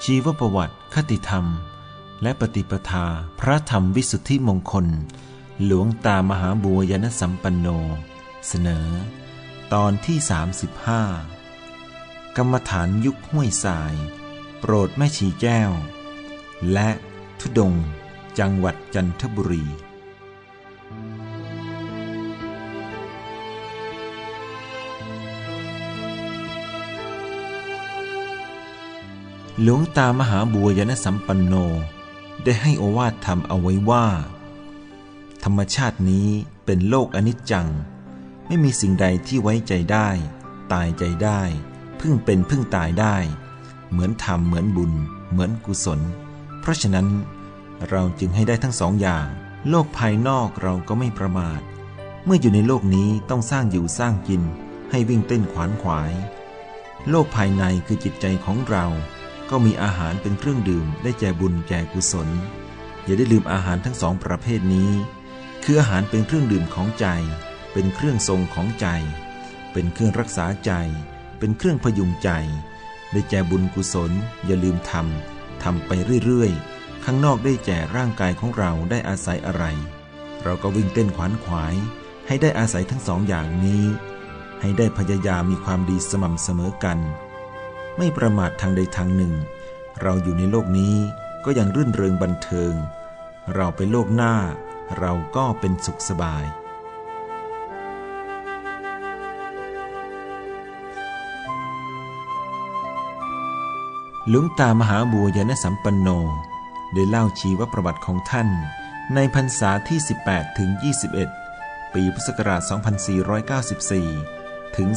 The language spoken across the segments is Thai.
ชีวประวัติคติธรรมและปฏิปทาพระธรรมวิสุทธิมงคลหลวงตามหาบัวยานสัมปันโนเสนอตอนที่35กรรมฐานยุคห้วยทรายโปรดแม่ชีแก้วและธุดงค์จังหวัดจันทบุรีหลวงตามหาบัวยานสัมปันโนได้ให้โอวาทธรรมเอาไว้ว่าธรรมชาตินี้เป็นโลกอนิจจังไม่มีสิ่งใดที่ไว้ใจได้ตายใจได้พึ่งเป็นพึ่งตายได้เหมือนธรรมเหมือนบุญเหมือนกุศลเพราะฉะนั้นเราจึงให้ได้ทั้งสองอย่างโลกภายนอกเราก็ไม่ประมาทเมื่ออยู่ในโลกนี้ต้องสร้างอยู่สร้างกินให้วิ่งเต้นขวนขวายโลกภายในคือจิตใจของเราก็มีอาหารเป็นเครื่องดื่มได้แก่บุญแก่กุศลอย่าได้ลืมอาหารทั้งสองประเภทนี้คืออาหารเป็นเครื่องดื่มของใจเป็นเครื่องทรงของใจเป็นเครื่องรักษาใจเป็นเครื่องพยุงใจได้แก่บุญกุศลอย่าลืมทำไปเรื่อยๆข้างนอกได้แก่ร่างกายของเราได้อาศัยอะไรเราก็วิ่งเต้นขวนขวายให้ได้อาศัยทั้งสองอย่างนี้ให้ได้พยายามมีความดีสม่ำเสมอกันไม่ประมาททางใดทางหนึ่งเราอยู่ในโลกนี้ก็ยังรื่นเริงบันเทิงเราไปโลกหน้าเราก็เป็นสุขสบายหลวงตามหาบัวยานสัมปันโนได้เล่าชีวประวัติของท่านในพรรษาที่18ถึง21ปีพุทธศักราช2494ถึง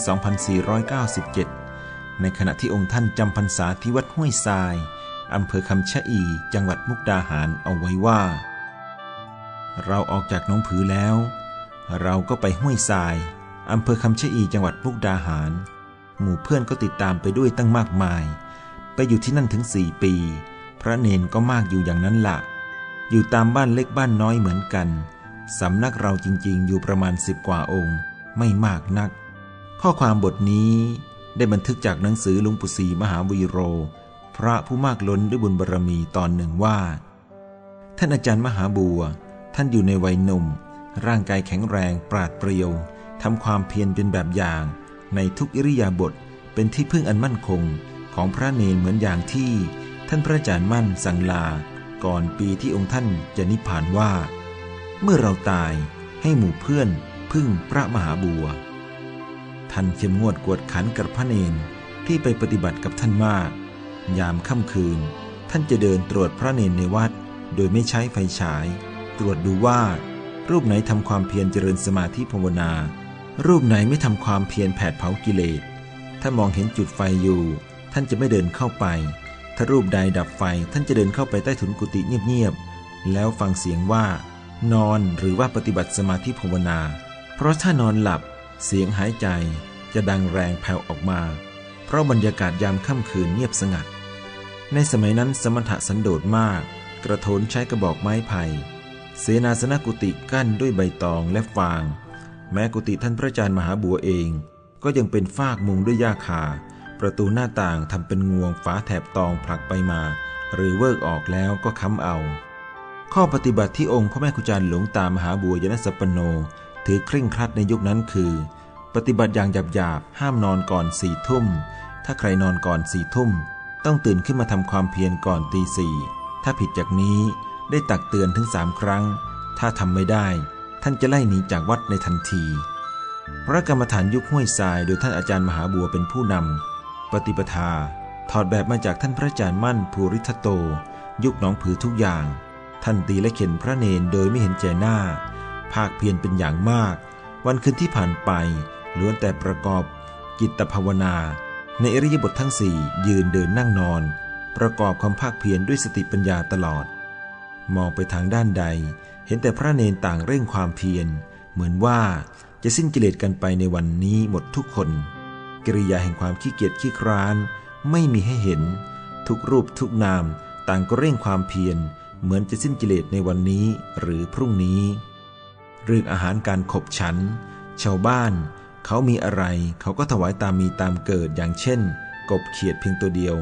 2497ในขณะที่องค์ท่านจำพรรษาที่วัดห้วยทรายอำเภอคำชะอีจังหวัดมุกดาหารเอาไว้ว่าเราออกจากหนองผือแล้วเราก็ไปห้วยทรายอำเภอคำชะอีจังหวัดมุกดาหารหมู่เพื่อนก็ติดตามไปด้วยตั้งมากมายไปอยู่ที่นั่นถึง4 ปีพระเนนก็มากอยู่อย่างนั้นละอยู่ตามบ้านเล็กบ้านน้อยเหมือนกันสำนักเราจริงๆอยู่ประมาณ10 กว่าองค์ไม่มากนักข้อความบทนี้ได้บันทึกจากหนังสือหลวงปู่ศรีมหาวีโรพระผู้มากล้นด้วยบุญบารมีตอนหนึ่งว่าท่านอาจารย์มหาบัวท่านอยู่ในวัยหนุ่มร่างกายแข็งแรงปราดเปรียวทำความเพียรเป็นแบบอย่างในทุกอิริยาบถเป็นที่พึ่งอันมั่นคงของพระเนรเหมือนอย่างที่ท่านพระอาจารย์มั่นสั่งลาก่อนปีที่องค์ท่านจะนิพพานว่าเมื่อเราตายให้หมู่เพื่อนพึ่งพระมหาบัวท่านเข้มงวดกวดขันกับพระเนรที่ไปปฏิบัติกับท่านมากยามค่ำคืนท่านจะเดินตรวจพระเนรในวัดโดยไม่ใช้ไฟฉายตรวจดูว่ารูปไหนทำความเพียรเจริญสมาธิภาวนารูปไหนไม่ทำความเพียรแผดเผากิเลสถ้ามองเห็นจุดไฟอยู่ท่านจะไม่เดินเข้าไปถ้ารูปใดดับไฟท่านจะเดินเข้าไปใต้ถุนกุฏิเงียบๆแล้วฟังเสียงว่านอนหรือว่าปฏิบัติสมาธิภาวนาเพราะถ้านอนหลับเสียงหายใจจะดังแรงแผ่วออกมาเพราะบรรยากาศยามค่ำคืนเงียบสงัดในสมัยนั้นสมถะสันโดษมากกระโถนใช้กระบอกไม้ไผ่เสนาสนะกุฏิกั้นด้วยใบตองและฟางแม้กุฏิท่านพระอาจารย์มหาบัวเองก็ยังเป็นฟากมุงด้วยหญ้าคาประตูหน้าต่างทำเป็นงวงฝาแถบตองผลักไปมาหรือเวิกออกแล้วก็ค้ำเอาข้อปฏิบัติที่องค์พระแม่ครูอาจารย์หลวงตามหาบัวยานสัมปันโนถือเคร่งครัดในยุคนั้นคือปฏิบัติอย่างหยาบๆห้ามนอนก่อน4 ทุ่มถ้าใครนอนก่อน4 ทุ่มต้องตื่นขึ้นมาทำความเพียรก่อนตี 4ถ้าผิดจากนี้ได้ตักเตือนถึง3 ครั้งถ้าทำไม่ได้ท่านจะไล่หนีจากวัดในทันทีพระกรรมฐานยุคห้วยทรายโดยท่านอาจารย์มหาบัวเป็นผู้นำปฏิปทาถอดแบบมาจากท่านพระอาจารย์มั่นภูริทัตโตยุคหนองผือทุกอย่างท่านตีและเข็นพระเนรโดยไม่เห็นแก่หน้าภาคเพียรเป็นอย่างมากวันคืนที่ผ่านไปล้วนแต่ประกอบจิตภาวนาในอิริยาบถทั้ง4ยืนเดินนั่งนอนประกอบความภาคเพียรด้วยสติปัญญาตลอดมองไปทางด้านใดเห็นแต่พระเนรต่างเร่งความเพียรเหมือนว่าจะสิ้นกิเลสกันไปในวันนี้หมดทุกคนกิริยาแห่งความขี้เกียจขี้คร้านไม่มีให้เห็นทุกรูปทุกนามต่างก็เร่งความเพียรเหมือนจะสิ้นกิเลสในวันนี้หรือพรุ่งนี้เรื่องอาหารการขบฉันชาวบ้านเขามีอะไรเขาก็ถวายตามมีตามเกิดอย่างเช่นกบเขียดเพียงตัวเดียว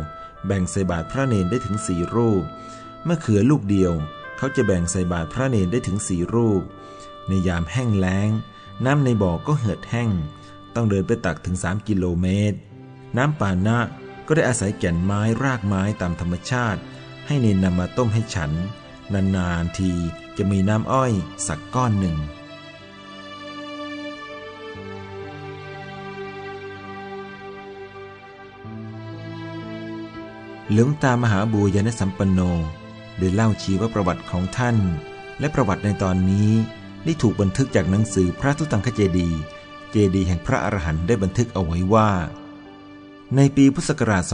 แบ่งใส่บาตรพระเนรได้ถึง4 รูปมะเขือลูกเดียวเขาจะแบ่งใส่บาตรพระเนรได้ถึง4 รูปในยามแห้งแล้งน้ำในบ่อก็เหือดแห้งต้องเดินไปตักถึง3 กิโลเมตรน้ำปานะก็ได้อาศัยแก่นไม้รากไม้ตามธรรมชาติให้เนรนำมาต้มให้ฉันนานๆทีจะมีน้ำอ้อยสักก้อนหนึ่งหลวงตามหาบัวยานสัมปันโนได้เล่าชีวประวัติของท่านและประวัติในตอนนี้ได้ถูกบันทึกจากหนังสือพระทุตังคเจดีย์เจดีย์แห่งพระอรหันต์ได้บันทึกเอาไว้ว่าในปีพุทธศักราช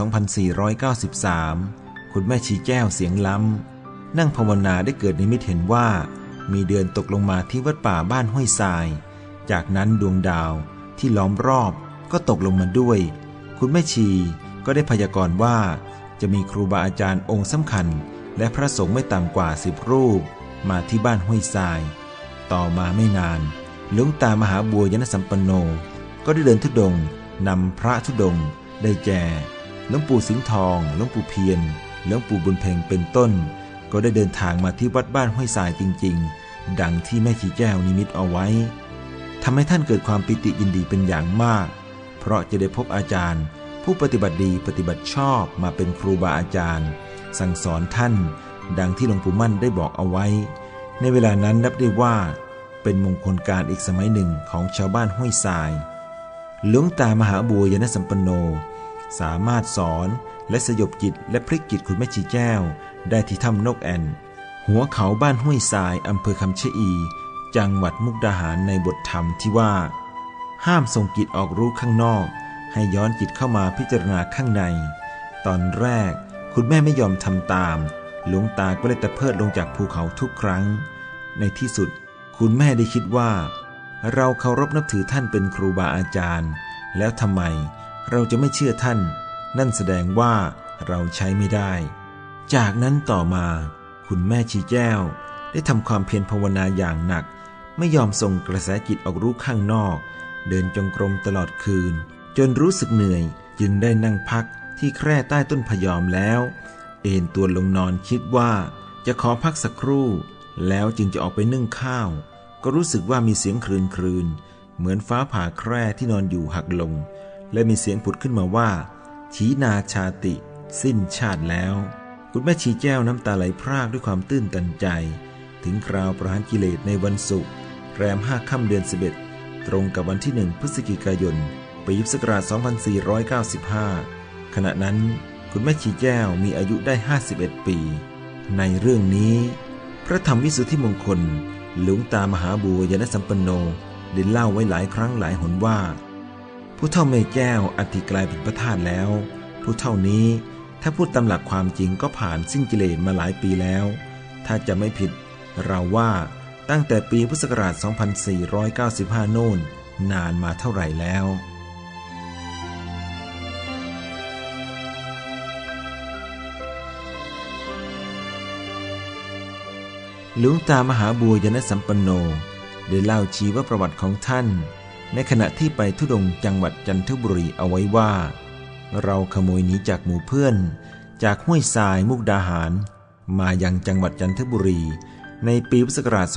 2493 คุณแม่ชีแก้วเสียงล้ำนั่งภาวนาได้เกิดนิมิตเห็นว่ามีเดือนตกลงมาที่วัดป่าบ้านห้วยทรายจากนั้นดวงดาวที่ล้อมรอบก็ตกลงมาด้วยคุณแม่ชีก็ได้พยากรณ์ว่าจะมีครูบาอาจารย์องค์สำคัญและพระสงฆ์ไม่ต่ำกว่า10 รูปมาที่บ้านห้วยทรายต่อมาไม่นานหลวงตามหาบัวยานสัมปันโนก็ได้เดินธุดงค์นำพระธุดงค์ได้แก่หลวงปู่สิงห์ทองหลวงปู่เพียรหลวงปู่บุญเพ็งเป็นต้นก็ได้เดินทางมาที่วัดบ้านห้วยทรายจริงๆดังที่แม่ชีแก้วนิมิตเอาไว้ทำให้ท่านเกิดความปิติยินดีเป็นอย่างมากเพราะจะได้พบอาจารย์ผู้ปฏิบัติดีปฏิบัติชอบมาเป็นครูบาอาจารย์สั่งสอนท่านดังที่หลวงปู่มั่นได้บอกเอาไว้ในเวลานั้นนับได้ว่าเป็นมงคลการอีกสมัยหนึ่งของชาวบ้านห้วยทรายหลวงตามหาบัวยานสัมปันโนสามารถสอนและสยบจิตและพลิกจิตคุณแม่ชีแก้วได้ที่ถ้ำนกแอ่นหัวเขาบ้านห้วยทรายอำเภอคำชะอีจังหวัดมุกดาหารในบทธรรมที่ว่าห้ามส่งจิตออกรู้ข้างนอกให้ย้อนจิตเข้ามาพิจารณาข้างในตอนแรกคุณแม่ไม่ยอมทำตามหลวงตาก็เลยตะเพิดลงจากภูเขาทุกครั้งในที่สุดคุณแม่ได้คิดว่าเราเคารพนับถือท่านเป็นครูบาอาจารย์แล้วทำไมเราจะไม่เชื่อท่านนั่นแสดงว่าเราใช้ไม่ได้จากนั้นต่อมาคุณแม่ชีแก้วได้ทำความเพียรภาวนาอย่างหนักไม่ยอมส่งกระแสจิตออกรู้ข้างนอกเดินจงกรมตลอดคืนจนรู้สึกเหนื่อยจึงได้นั่งพักที่แคร่ใต้ต้นพยอมแล้วเอนตัวลงนอนคิดว่าจะขอพักสักครู่แล้วจึงจะออกไปนึ่งข้าวก็รู้สึกว่ามีเสียงครืนเหมือนฟ้าผ่าแคร่ที่นอนอยู่หักลงและมีเสียงผุดขึ้นมาว่าชีนาชาติสิ้นชาติแล้วคุณแม่ชีแก้วน้ำตาไหลพรากด้วยความตื้นตันใจถึงคราวประหารกิเลสในวันศุกร์แรม5 ค่ำเดือน11ตรงกับวันที่1 พฤศจิกายนปีพุทธศักราช 2495 ขณะนั้นคุณแม่ชีแก้วมีอายุได้51 ปีในเรื่องนี้พระธรรมวิสุทธิมงคลหลวงตามหาบัวยานสัมปันโนได้เล่าไว้หลายครั้งหลายหนว่าผู้เฒ่าแม่แก้วอัฐิกลายเป็นพระธาตุแล้วผู้เฒ่านี้ถ้าพูดตามหลักความจริงก็ผ่านสิ้นกิเลสมาหลายปีแล้วถ้าจะไม่ผิดเราว่าตั้งแต่ปีพุทธศักราช 2495 โน่นนานมาเท่าไหร่แล้วหลวงตามหาบัวยานสัมปันโนได้เล่าชีวประวัติของท่านในขณะที่ไปธุดงค์จังหวัดจันทบุรีเอาไว้ว่าเราขโมยหนีจากหมู่เพื่อนจากห้วยทรายมุกดาหารมายังจังหวัดจันทบุรีในปีพุทธศักราช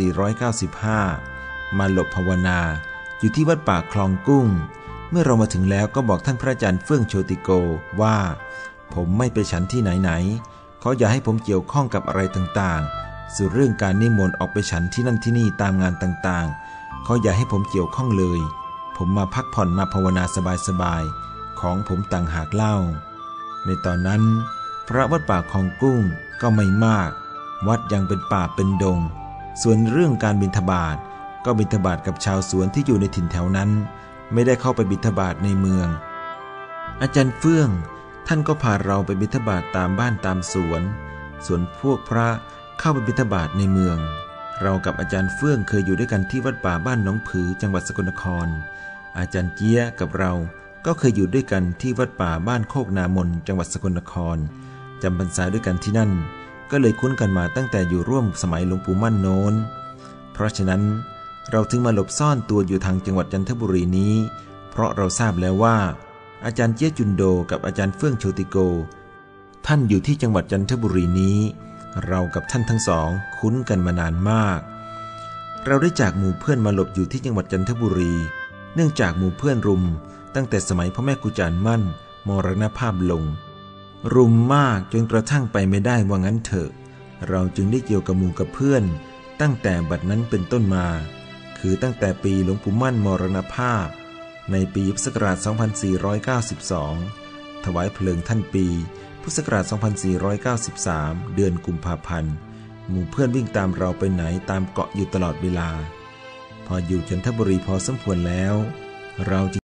2495 มาหลบภาวนาอยู่ที่วัดป่าคลองกุ้งเมื่อเรามาถึงแล้วก็บอกท่านพระอาจารย์เฟื่องโชติโกว่าผมไม่ไปฉันที่ไหนๆเขาอย่าให้ผมเกี่ยวข้องกับอะไรต่างๆส่วนเรื่องการนิมนต์ออกไปฉันที่นั่นที่นี่ตามงานต่างๆเขาอย่าให้ผมเกี่ยวข้องเลยผมมาพักผ่อนมาภาวนาสบายๆของผมต่างหากเล่าในตอนนั้นพระวัดป่าคลองกุ้งก็ไม่มากวัดยังเป็นป่าเป็นดงส่วนเรื่องการบิณฑบาตก็บิณฑบาตกับชาวสวนที่อยู่ในถิ่นแถวนั้นไม่ได้เข้าไปบิณฑบาตในเมืองอาจารย์เฟื่องท่านก็พาเราไปบิณฑบาตตามบ้านตามสวนส่วนพวกพระเข้าไปบิณฑบาตในเมืองเรากับอาจารย์เฟื่องเคยอยู่ด้วยกันที่วัดป่าบ้านหนองผือจังหวัดสกลนครอาจารย์เจี๊ยกับเราก็เคยอยู่ด้วยกันที่วัดป่าบ้านโคกนามนจังหวัดสกลนครจำพรรษาด้วยกันที่นั่นก็เลยคุ้นกันมาตั้งแต่อยู่ร่วมสมัยหลวงปู่มั่นโน้นเพราะฉะนั้นเราถึงมาหลบซ่อนตัวอยู่ทางจังหวัดจันทบุรีนี้ เพราะเราทราบแล้วว่าอาจารย์เจี๊ยจุนโดกับอาจารย์เฟื่องโชติโกท่านอยู่ที่จังหวัดจันทบุรีนี้เรากับท่านทั้งสองคุ้นกันมานานมากเราได้จากหมู่เพื่อนมาหลบอยู่ที่จังหวัดจันทบุรีเนื่องจากหมู่เพื่อนรุมตั้งแต่สมัยพ่อแม่กุจารมั่นมรณภาพลงรุมมากจนกระทั่งไปไม่ได้ว่างั้นเถอะเราจึงได้เกี่ยวกับหมู่กับเพื่อนตั้งแต่บัดนั้นเป็นต้นมาคือตั้งแต่ปีหลวงปู่มั่นมรณภาพในปีพุทธศักราช 2492 ถวายเพลิงท่านปีพุทธศักราช 2493 เดือนกุมภาพันธ์หมู่เพื่อนวิ่งตามเราไปไหนตามเกาะอยู่ตลอดเวลาพออยู่จันทบุรีพอสมควรแล้วเรา